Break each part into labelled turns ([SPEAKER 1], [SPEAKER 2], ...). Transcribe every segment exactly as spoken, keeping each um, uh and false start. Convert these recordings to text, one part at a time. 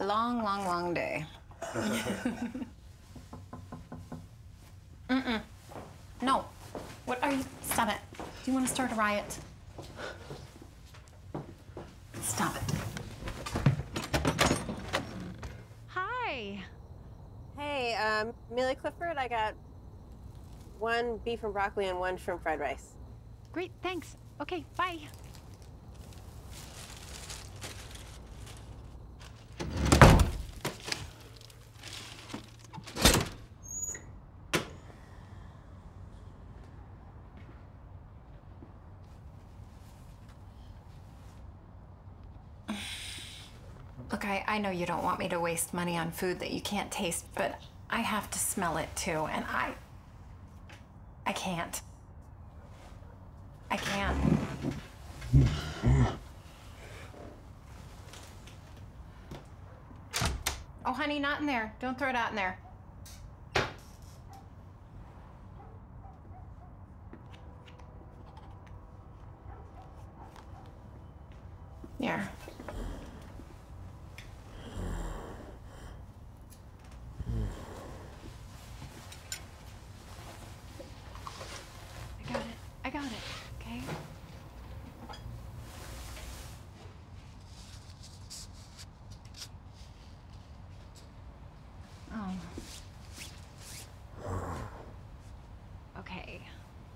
[SPEAKER 1] long, long, long day. Mm-mm. No. What are you? Stop it. Do you want to start a riot? Stop it.
[SPEAKER 2] Hi.
[SPEAKER 3] Hey, um, Millie Clifford, I got one beef and broccoli and one shrimp fried rice.
[SPEAKER 2] Great, thanks. Okay, bye.
[SPEAKER 1] Look, I, I know you don't want me to waste money on food that you can't taste, but I have to smell it too, and I... I can't. I can't. Oh, honey, not in there. Don't throw it out in there. Here.
[SPEAKER 2] I got it. I got it, okay? Oh. Okay.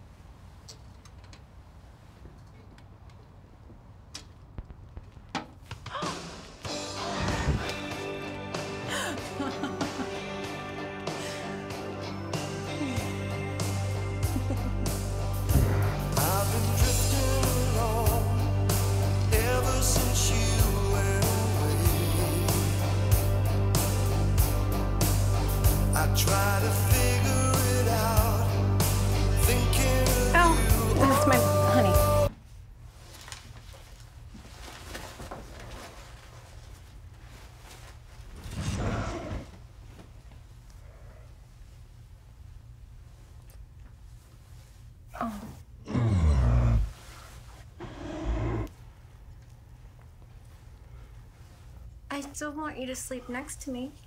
[SPEAKER 4] I still want you to sleep next to me.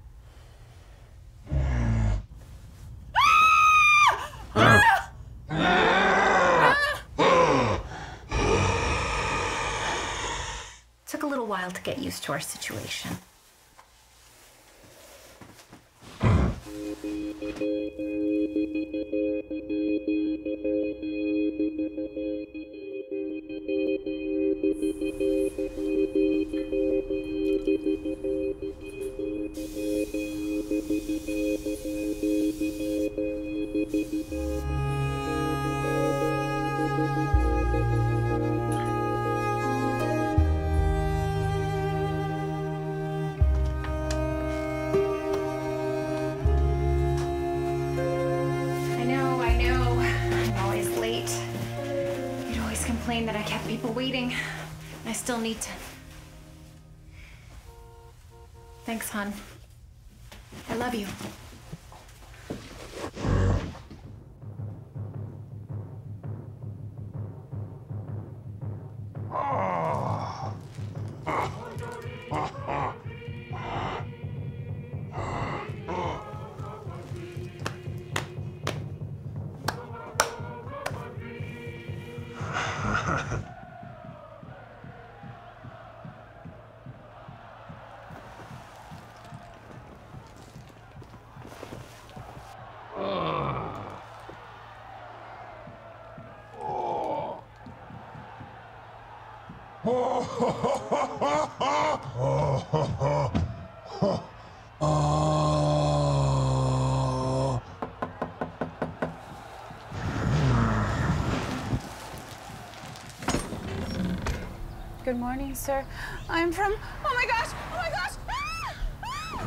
[SPEAKER 1] Took a little while to get used to our situation. That I kept people waiting. I still need to. Thanks, hon. I love you.
[SPEAKER 5] Good morning, sir. I'm from... Oh my gosh! Oh my gosh! Ah!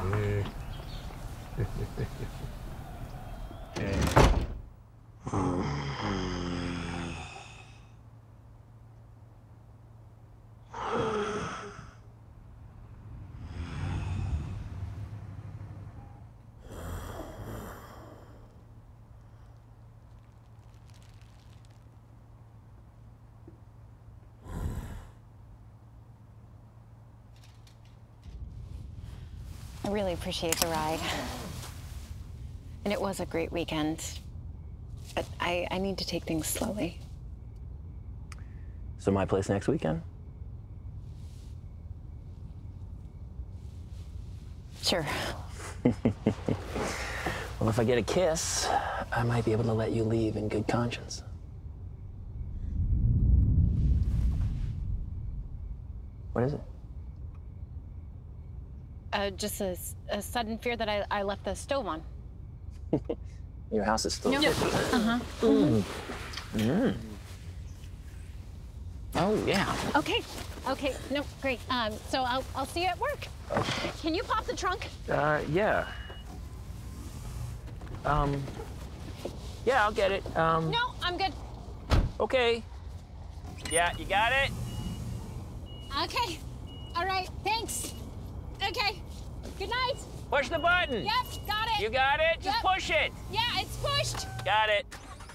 [SPEAKER 2] I really appreciate the ride. And it was a great weekend. But I, I need to take things slowly.
[SPEAKER 6] So my place next weekend?
[SPEAKER 2] Sure.
[SPEAKER 6] Well, if I get a kiss, I might be able to let you leave in good conscience. What is it?
[SPEAKER 2] Uh, just a, a sudden fear that I, I left the stove on.
[SPEAKER 6] Your house is still...
[SPEAKER 2] No. Uh-huh.
[SPEAKER 6] Mm. Mm. Oh, yeah.
[SPEAKER 2] Okay. Okay. No, great. Um, so I'll, I'll see you at work.
[SPEAKER 6] Okay.
[SPEAKER 2] Can you pop the trunk?
[SPEAKER 6] Uh, yeah. Um, yeah, I'll get it. Um,
[SPEAKER 2] No, I'm good.
[SPEAKER 6] Okay. Yeah, you got it?
[SPEAKER 2] Okay. All right. Thanks. Okay. Good night.
[SPEAKER 6] Push the button.
[SPEAKER 2] Yep. Got it.
[SPEAKER 6] You got it? Just
[SPEAKER 2] Yep.
[SPEAKER 6] push it.
[SPEAKER 2] Yeah, it's pushed.
[SPEAKER 6] Got it.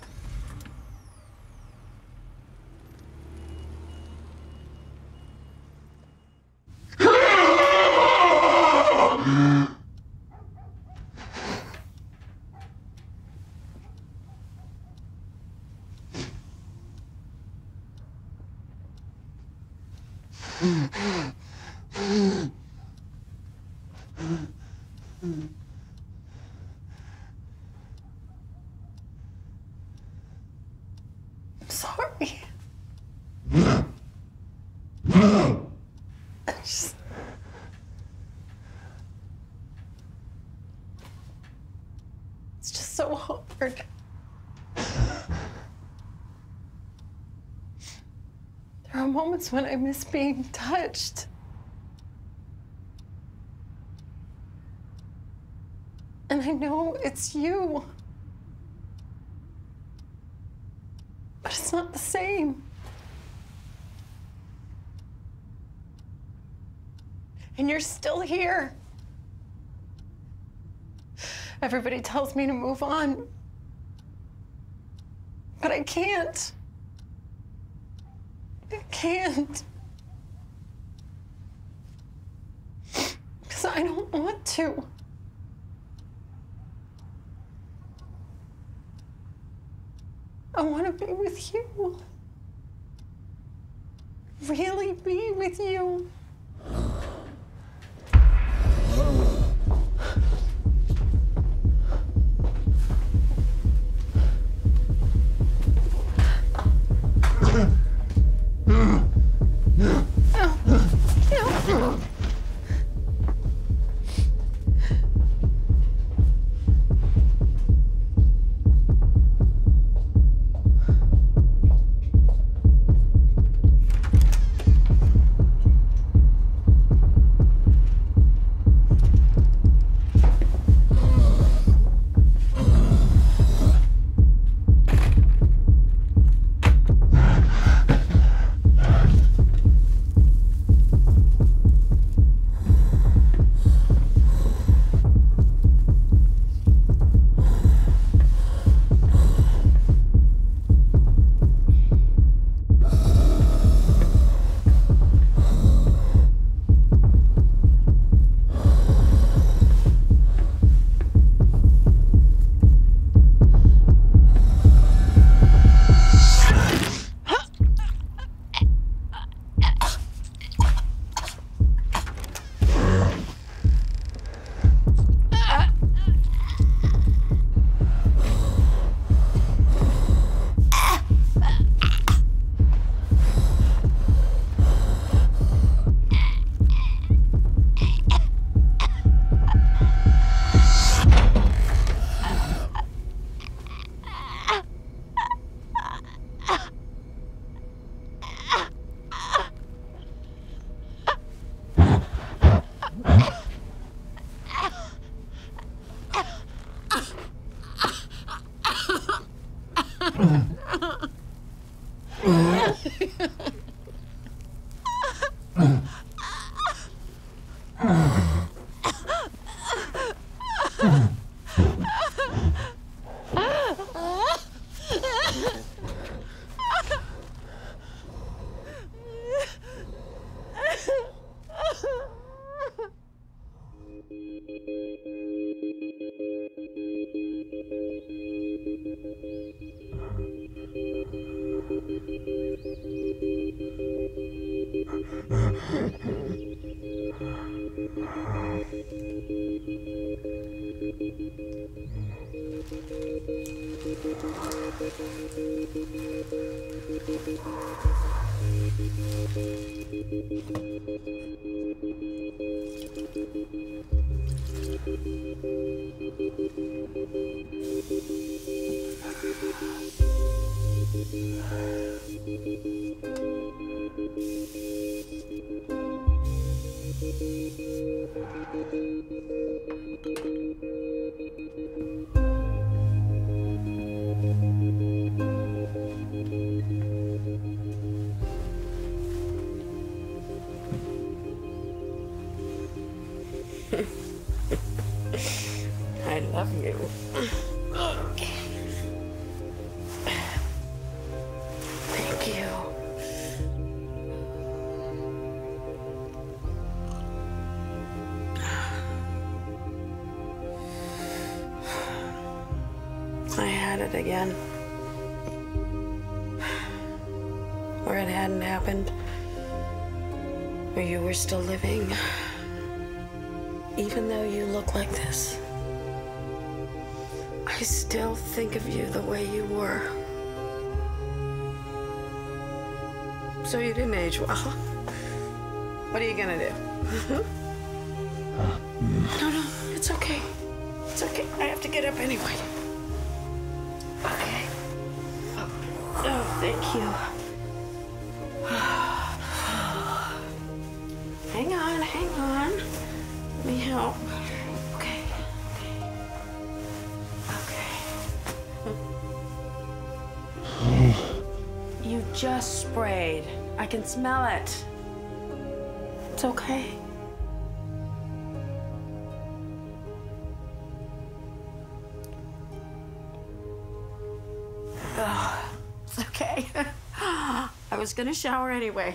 [SPEAKER 1] I'm sorry. I just... It's just so hard. There are moments when I miss being touched. And I know it's you. But it's not the same. And you're still here. Everybody tells me to move on. But I can't. I can't. Because I don't want to. I want to be with you. Really be with you.
[SPEAKER 7] I love you. Thank you. I had it again. Or it hadn't happened. Or you were still living. Even though you look like this, I still think of you the way you were. So you didn't age well. What are you gonna do? No, no, it's okay. It's okay. I have to get up anyway. Okay. Oh, thank you. Hang on, hang on. Let me help. Okay. Okay. You just sprayed. I can smell it. It's okay. Oh, it's okay. I was gonna shower anyway.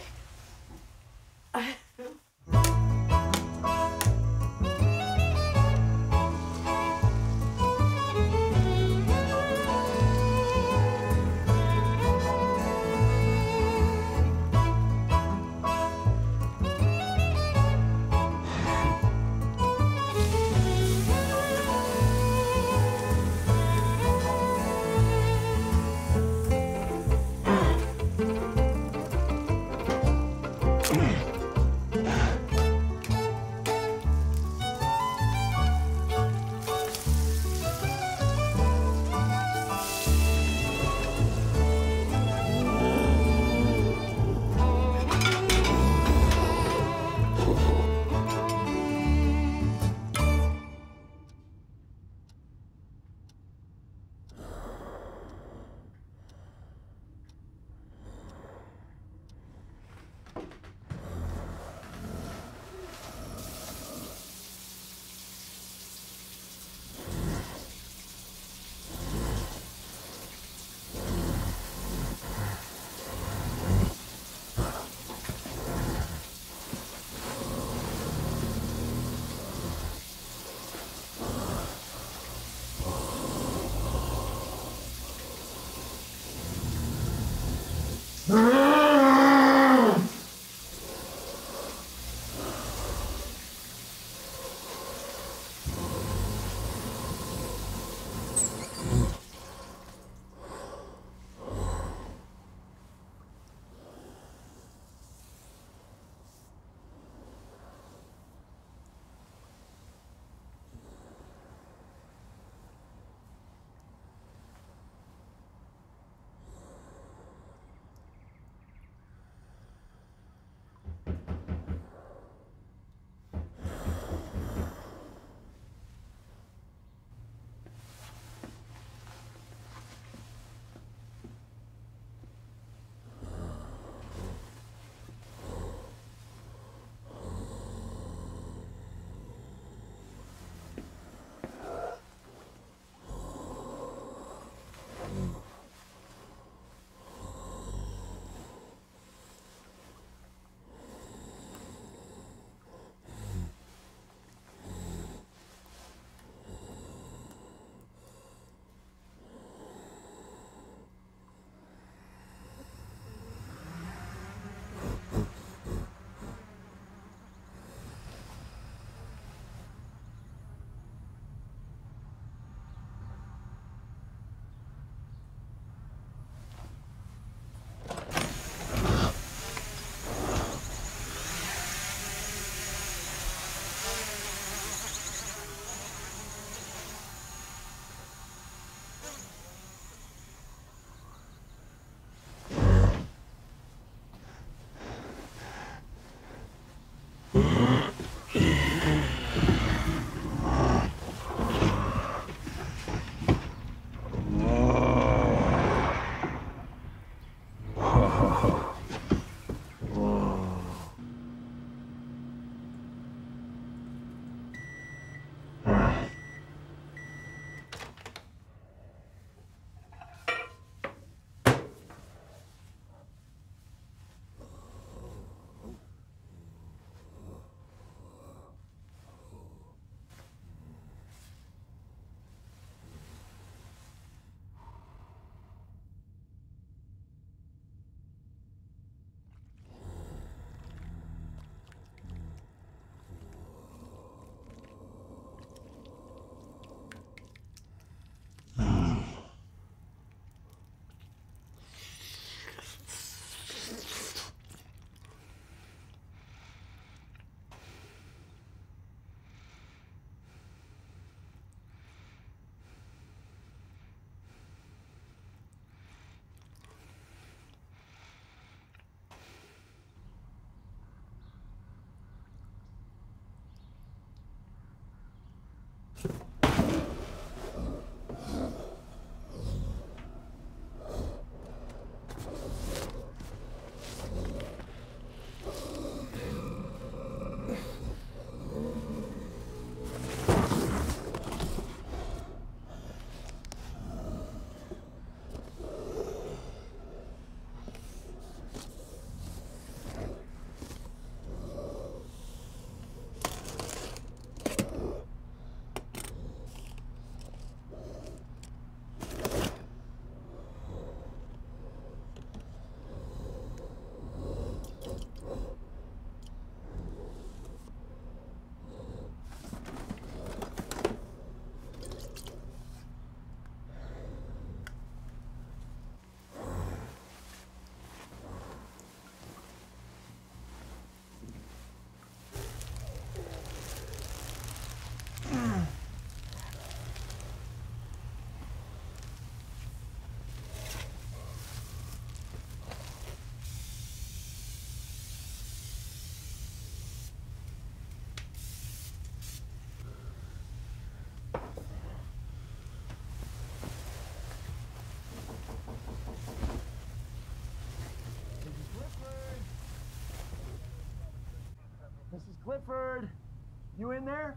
[SPEAKER 8] Missus Clifford, you in there?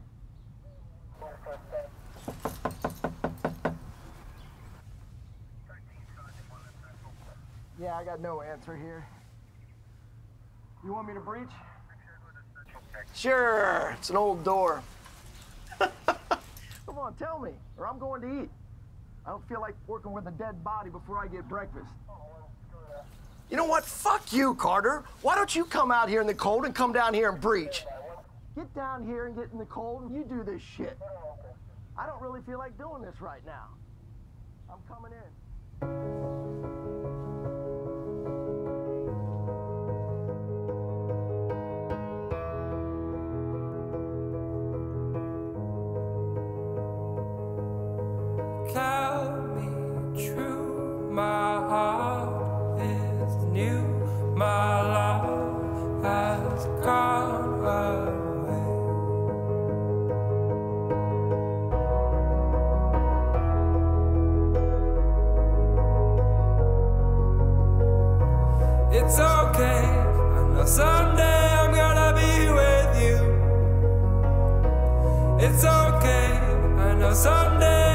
[SPEAKER 8] Yeah, I got no answer here. You want me to breach? Sure, it's an old door. Come on, tell me, or I'm going to eat. I don't feel like working with a dead body before I get breakfast. You know what? Fuck you, Carter. Why don't you come out here in the cold and come down here and breach? Get down here and get in the cold and you do this shit. I don't really feel like doing this right now. I'm coming in.
[SPEAKER 9] Tell me true, my heart is new, my love has gone away. It's okay, I know someday I'm gonna be with you. It's okay, I know someday